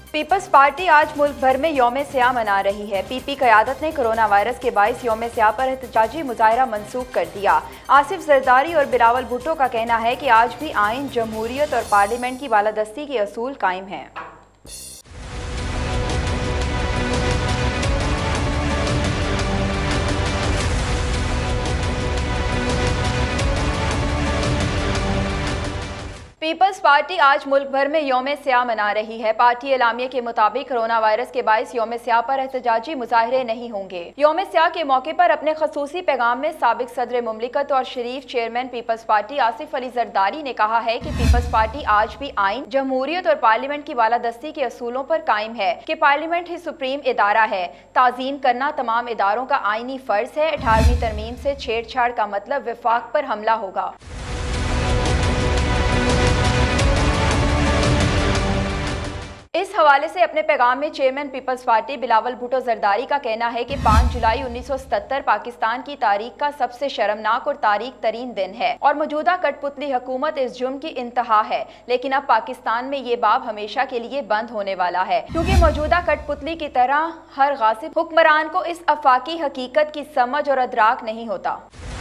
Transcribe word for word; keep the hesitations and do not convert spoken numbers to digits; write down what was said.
Peoples party आज मुल्क भर में यौम स्याह मना रही है। पीपी क़यादत ने कोरोना वायरस के बाइस यौम स्याह पर एहतजाजी मुजाहरा मनसूख कर दिया। आसिफ जरदारी और बिलावल भुट्टो का कहना है कि आज भी आइन, जमहूरियत और पार्लियामेंट की बालादस्ती के असूल कायम हैं। पीपल्स पार्टी आज मुल्क भर में यौम स्याह मना रही है। पार्टी एलामिया के मुताबिक कोरोना वायरस के बाइस यौम स्याह पर एहतजाजी मुजाहरे नहीं होंगे। यौम स्याह के मौके पर अपने खसूसी पैगाम में साबिक सदर मुमलिकत और शरीफ chairman people's party Asif Ali Zardari ने कहा है कि पीपल्स पार्टी आज भी आइन, जमहूरियत और पार्लियामेंट की बालादस्ती के असूलों पर कायम है कि पार्लियामेंट ही सुप्रीम इदारा है। ताज़ीम करना तमाम इदारों का आइनी फर्ज है। अठारहवीं तरमीम से छेड़छाड़ का मतलब विफाक पर हमला होगा। इस हवाले से अपने पैगाम में chairman people's party Bilawal Bhutto Zardari का कहना है कि पाँच जुलाई उन्नीस सौ सत्तर पाकिस्तान की तारीख का सबसे शर्मनाक और तारीख तरीन दिन है और मौजूदा कठपुतली हुकूमत इस जुर्म की इंतहा है। लेकिन अब पाकिस्तान में ये बाब हमेशा के लिए बंद होने वाला है, क्योंकि मौजूदा कठपुतली की तरह हर गासिब हुक्मरान को इस आफाकी हकीकत की समझ और अदराक नहीं होता।